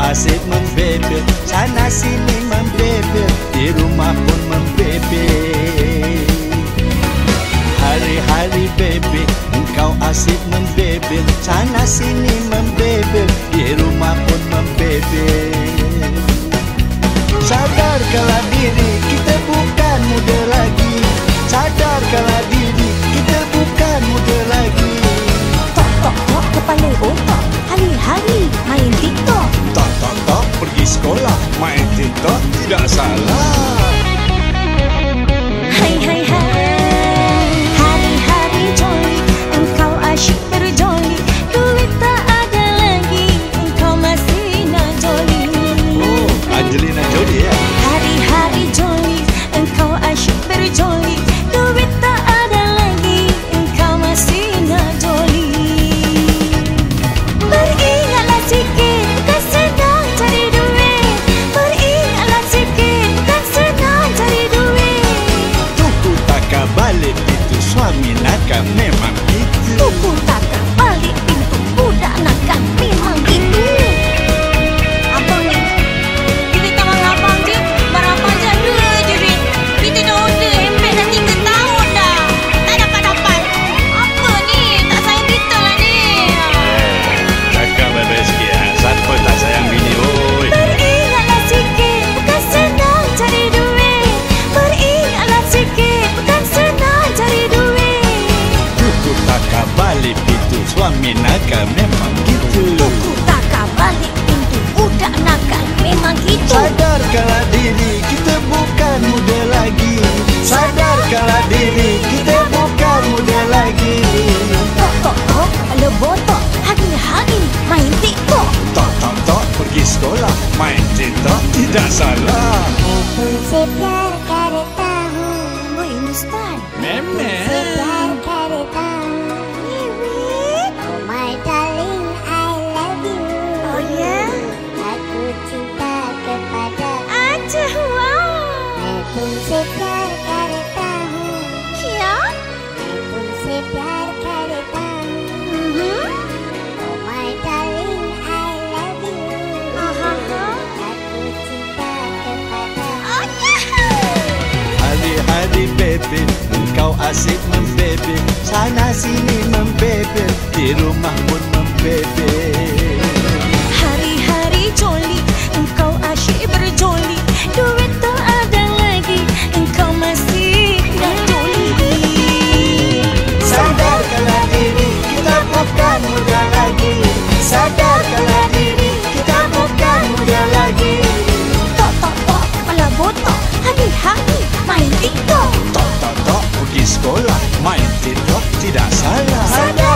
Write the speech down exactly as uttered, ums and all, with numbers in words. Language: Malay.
asik membebel, sana sini membebel, di rumah pun membebel. Hari-hari bebe, engkau asik membebel, sana sini membebel, di rumah pun membebel. Sadarkanlah diri, kita bukan muda lagi. Sadarkanlah diri, kita bukan muda lagi. Tok tok tok kepala otak, hari-hari main TikTok. Tok tok tok pergi sekolah, main TikTok tidak salah. Hai hai hai, hari-hari jolly, engkau asyik berjoli, duit tak ada lagi, engkau masih nak jolly. Oh, Angelina Jolie ya. Hari-hari jolly, engkau asyik berjoli, duit tak ada lagi, engkau masih nak jolly. Beringatlah sikit, bukan senang cari duit. Beringatlah sikit, bukan senang cari duit. Tuku takkan balik itu suami nakal memang gitu. Tuku takkan balik pintu, budak nakal memang gitu. Abang ni, kita tangan abang je, berapa je dua je duit. Kita dah order hempel dah tiga tahun dah, tak dapat-dapat. Apa ni, tak sayang kita lah ni. Cakap baik-baik sikit ha. Siapa tak sayang bini oi. Beringatlah sikit, bukan senang cari duit. Beringatlah sikit, bukan senang cari duit. Tuku takkan balik itu suami nakal memang gitu. Tuku takkan balik pintu, budak nakal memang gitu. Sadarkanlah diri, kita bukan muda lagi. Sadarkanlah diri, kita bukan muda lagi. Tok tok tok, kepala botok, hari-hari main TikTok. Tok tok tok pergi sekolah, main TikTok tidak salah. तुमसे प्यार करता हूँ, Woi Ustaz, Memang. प्यार करता हूँ. Oh my darling, I love you. oh ya? Aku cinta kepada. Aja wow. मैं तुमसे प्यार करता हूँ. Ya? मैं तुमसे प्यार करता हूँ. Mhm. Oh my darling, I love you. Aha. Aku cinta kepada. Oh ya. Hari-hari bebe, engkau asik membebel, sana sini membebel, di rumah pun membebel. Hari-hari jolly, engkau asyik berjoli, duit tak ada lagi, engkau masih nak joli. Sadarkanlah diri, kita bukan muda lagi. Sadarkanlah diri, kita bukan muda lagi. Tok tok tok, kepala botok, hari-hari main TikTok. Tok tok tok pergi sekolah, main TikTok tidak salah. Sadar